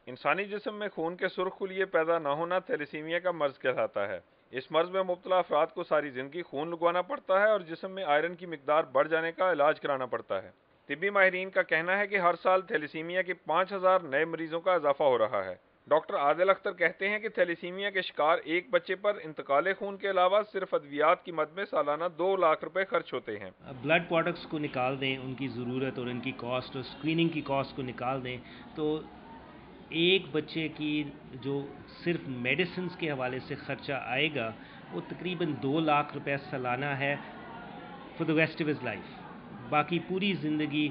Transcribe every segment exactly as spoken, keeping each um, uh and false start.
انسانی جسم میں خون کے سرخ خلیے پیدا نہ ہونا تھیلیسیمیا کا مرض کہلاتا ہے۔ اس مرض میں مبتلا افراد کو ساری زندگی خون لگوانا پڑتا ہے اور جسم میں آئرن کی مقدار بڑھ جانے کا علاج کرانا پڑتا ہے۔ طبی ماہرین کا کہنا ہے کہ ہر سال تھیلیسیمیا کے پانچ ہزار نئے مریضوں کا اضافہ ہو رہا ہے۔ ڈاکٹر عادل اختر کہتے ہیں کہ تھیلیسیمیا کے شکار ایک بچے پر انتقال خون کے علاوہ صرف ادویات کی مد میں سالانہ دو لاکھ روپے خرچ ہوتے ہیں۔ بلڈ پروڈکٹس کو نکال دیں، ان کی ضرورت اور ان کی کاسٹ اور اسکریننگ کی کاسٹ کو نکال دیں تو ایک بچے کی جو صرف میڈیسنز کے حوالے سے خرچہ آئے گا وہ تقریباً دو لاکھ روپے سالانہ ہے for the rest of his life. باقی پوری زندگی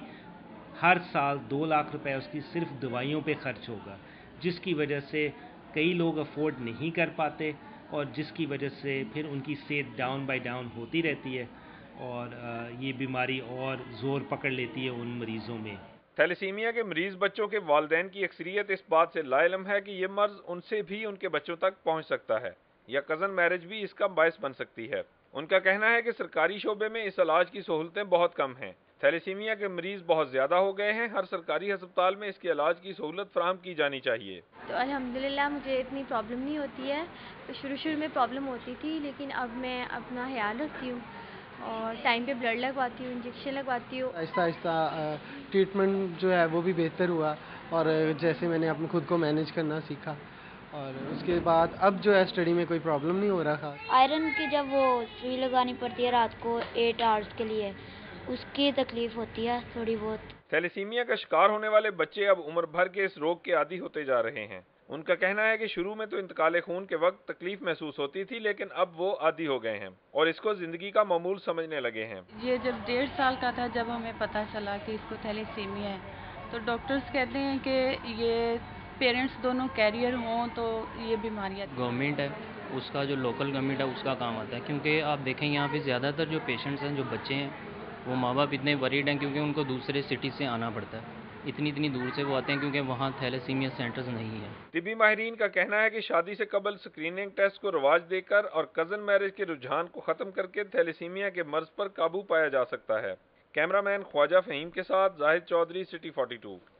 ہر سال دو لاکھ روپے اس کی صرف دوائیوں پہ خرچ ہوگا، جس کی وجہ سے کئی لوگ افورڈ نہیں کر پاتے اور جس کی وجہ سے پھر ان کی صحت ڈاؤن بائی ڈاؤن ہوتی رہتی ہے اور یہ بیماری اور زور پکڑ لیتی ہے ان مریضوں میں۔ تھیلیسیمیا کے مریض بچوں کے والدین کی اکثریت اس بات سے لا علم ہے کہ یہ مرض ان سے بھی ان کے بچوں تک پہنچ سکتا ہے یا کزن میرج بھی اس کا باعث بن سکتی ہے۔ ان کا کہنا ہے کہ سرکاری شعبے میں اس علاج کی سہولتیں بہت کم ہیں۔ تھیلیسیمیا کے مریض بہت زیادہ ہو گئے ہیں، ہر سرکاری ہسپتال میں اس کے علاج کی سہولت فراہم کی جانی چاہیے۔ تو الحمدللہ مجھے اتنی پرابلم نہیں ہوتی ہے۔ تو شروع شروع میں پرابلم ہوتی تھی، لیکن اب میں اپنا خیال رکھتی ہوں اور ٹائم پہ بلڈ لگواتی ہوں، انجیکشن لگواتی ہوں۔ آہستہ آہستہ ٹریٹمنٹ جو ہے وہ بھی بہتر ہوا اور جیسے میں نے اپنے خود کو مینیج کرنا سیکھا اور اس کے بعد اب جو ہے اسٹڈی میں کوئی پرابلم نہیں ہو رہا تھا۔ آئرن کی جب وہ سوئی لگانی پڑتی ہے رات کو ایٹ آورس کے لیے، اس کی تکلیف ہوتی ہے تھوڑی بہت۔ تھیلیسیمیا کا شکار ہونے والے بچے اب عمر بھر کے اس روگ کے عادی ہوتے جا رہے ہیں۔ ان کا کہنا ہے کہ شروع میں تو انتقال خون کے وقت تکلیف محسوس ہوتی تھی، لیکن اب وہ عادی ہو گئے ہیں اور اس کو زندگی کا معمول سمجھنے لگے ہیں۔ یہ جب ڈیڑھ سال کا تھا جب ہمیں پتہ چلا کہ اس کو تھیلیسیمیا ہے تو ڈاکٹرز کہتے ہیں کہ یہ پیرنٹس دونوں کیریئر ہوں تو یہ بیماریاں۔ گورنمنٹ ہے اس کا جو لوکل گورنمنٹ ہے اس کا کام آتا ہے، کیونکہ آپ دیکھیں یہاں پہ زیادہ تر جو پیشنٹس ہیں جو بچے ہیں وہ ماں باپ اتنے وریڈ ہیں کیونکہ ان کو دوسرے سٹی سے آنا پڑتا ہے، اتنی اتنی دور سے وہ آتے ہیں کیونکہ وہاں تھیلیسیمیا سینٹرز نہیں ہیں۔ طبی ماہرین کا کہنا ہے کہ شادی سے قبل اسکریننگ ٹیسٹ کو رواج دے کر اور کزن میرج کے رجحان کو ختم کر کے تھیلیسیمیا کے مرض پر قابو پایا جا سکتا ہے۔ کیمرہ مین خواجہ فہیم کے ساتھ Zahid Chaudhry, city forty to.